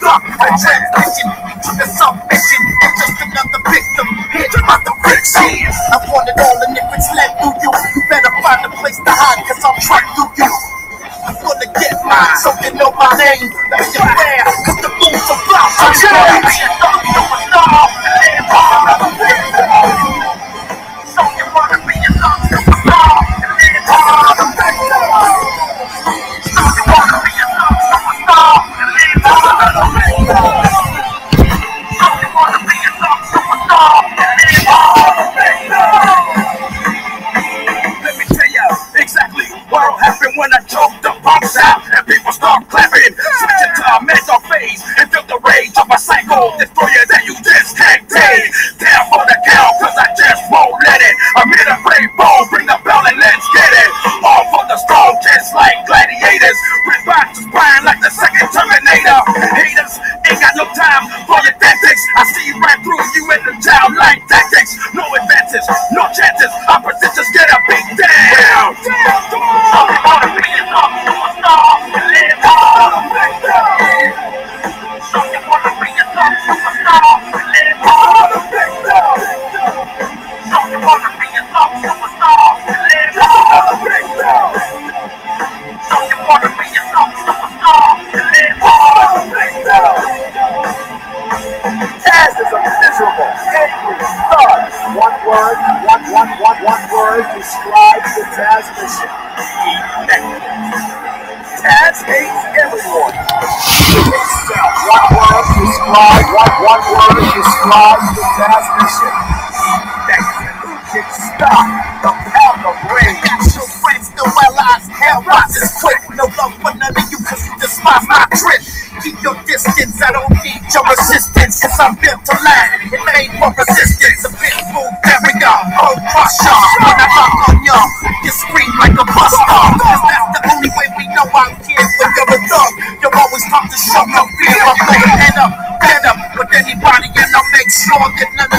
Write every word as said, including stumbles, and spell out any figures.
stuck in translation to the submission. I'm just another victim, here's about the fiction. I want it all, and if it's led through you, you better find a place to hide, cause I'm trapped through you. I'm gonna get mine, so you know my name. Let's get fair, cause the moon's so fly. I'm gonna be a star, superstar. So you wanna be a star, superstar. So you wanna be a star, superstar. So you wanna be a star, superstar. Let me tell you exactly what happened when I choked the bombs out and people start clapping. Switch it to a mental phase and feel the rage of a psycho destroyer that you just can't take. Down for the count, cause I just won't let it. I'm here to play ball, bring the bell and let's get it. All for the strong, just like gladiators. Rip out your spine like the second Terminator. Haters ain't got no time for your tactics. I see right through you in the childlike tactics. No advances, no chances. Oppositions get a beat down. So you wanna be a star, superstar, and live on. So you wanna be a star, superstar, and live on. So you wanna be a star, superstar, and live on. So you wanna be a star, superstar, and live on. Taz is a miserable, angry thug. One word, one, one, one, one word describes the Taz mission. Taz hates everyone. One word describes, one, one word describes the Taz mission. Who can stop the path of rage? Got your friends still realize hell rises quick. No love for none of you cause you despise my trip. Keep your distance, I don't need your assistance, cause I'm built to last and made for resistance. A pit bull barrier, old crusher. When I knock on y'all, you scream like a buster. Cause that's the only way we know I'm here. When you're a thug, you're always taught to show no fear. I'm laying head up, head up with anybody, and I'll make sure that none of